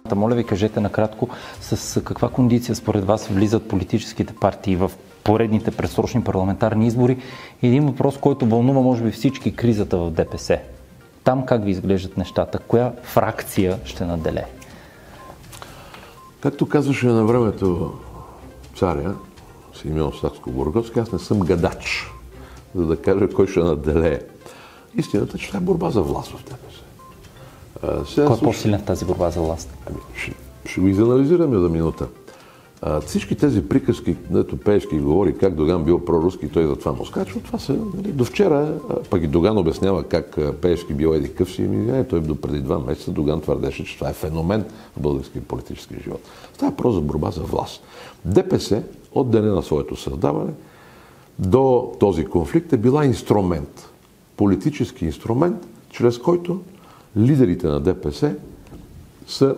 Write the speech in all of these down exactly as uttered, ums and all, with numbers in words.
Моля ви, кажете накратко с каква кондиция според вас влизат политическите партии в поредните предсрочни парламентарни избори. Един въпрос, който вълнува може би всички, кризата в ДПС. Там как ви изглеждат нещата? Коя фракция ще наделе? Както казваше на времето царя Симеон Сакскобургготски, аз не съм гадач, за да кажа кой ще наделее. Истината е, че това е борба за власт в ДПС. Сега, кой е по-силен в тази борба за власт? Ами, ще, ще го изанализираме за минута. А, всички тези приказки, дето Пеевски говори как Доган бил проруски и той затова му скачва, това са нали, до вчера, пък и Доган обяснява как Пеевски бил еди къв си и ми, той до преди два месеца Доган твърдеше, че това е феномен в българския политически живот. Това е просто борба за власт. ДПС от деня на своето създаване до този конфликт е била инструмент, политически инструмент, чрез който лидерите на ДПС са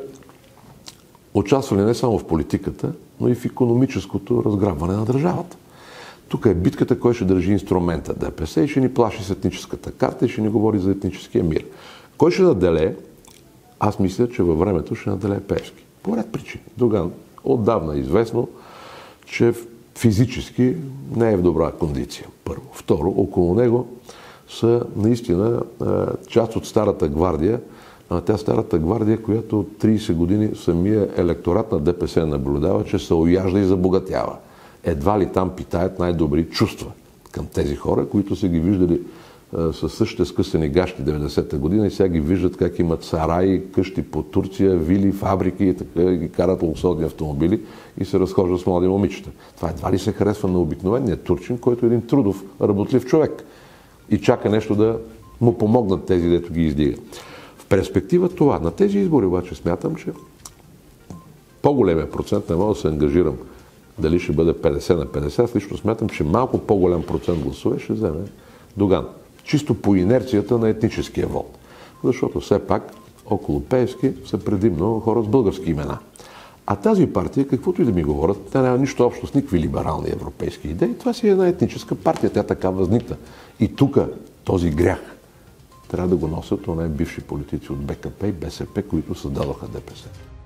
участвали не само в политиката, но и в икономическото разграбване на държавата. Тук е битката, кой ще държи инструмента ДПС и ще ни плаши с етническата карта и ще ни говори за етническия мир. Кой ще наделее? Аз мисля, че във времето ще наделее Пеевски. По ред причини. Доган отдавна е известно, че физически не е в добра кондиция. Първо. Второ, около него са наистина част от старата гвардия, тя старата гвардия, която от трийсет години самия електорат на ДПС наблюдава, че се ояжда и забогатява. Едва ли там питаят най-добри чувства към тези хора, които са ги виждали със същите скъсани гащи деветдесета година и сега ги виждат как имат сараи, къщи по Турция, вили, фабрики и така ги карат луксозни автомобили и се разхождат с млади момичета. Това едва ли се харесва на обикновения турчин, който е един трудов, работлив човек и чака нещо да му помогнат тези, дето ги издига. В перспектива това. На тези избори обаче смятам, че по-големия процент, не мога да се ангажирам дали ще бъде петдесет на петдесет, лично смятам, че малко по-голям процент гласове ще вземе Доган. Чисто по инерцията на етническия вод. Защото все пак около Пеевски са предимно хора с български имена. А тази партия, каквото и да ми говорят, тя няма нищо общо с никакви либерални европейски идеи. Това си е една етническа партия, тя така възникна. И тук този грях трябва да го носят онези бивши политици от БКП и БСП, които създадоха ДПС.